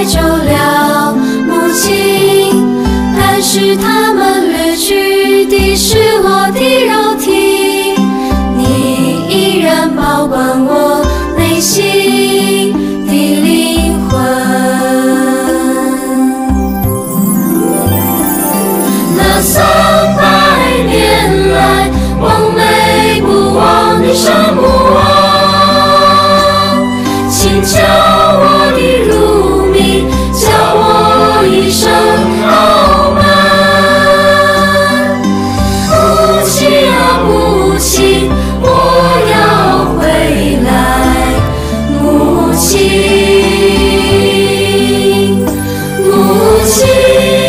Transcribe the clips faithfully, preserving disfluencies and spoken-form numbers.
太久了，母亲。但是他们掠去的是我的肉体，你依然保管我内心的灵魂。那三百年来梦寐不忘的圣母啊，请叫我的乳名，叫我一声傲慢。母亲啊母亲，我要回来。母亲，母亲。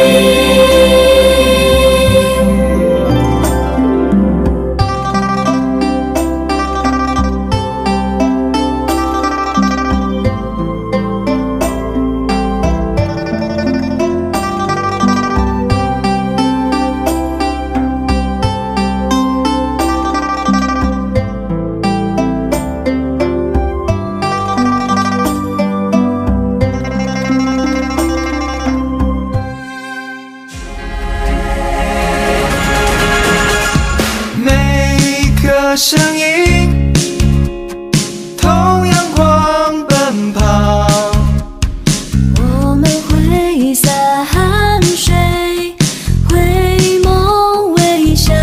声音同阳光奔跑， 我们挥洒汗水，回眸微笑，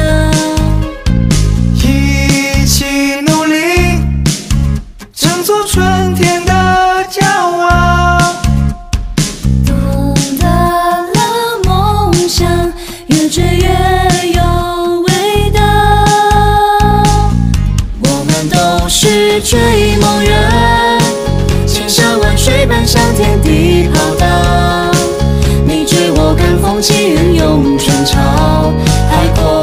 一起努力，争做春天的骄傲。 懂得了梦想，越追越有味道。都是追梦人，千山万水奔向天地浩荡。你追我赶风起云涌春潮，海阔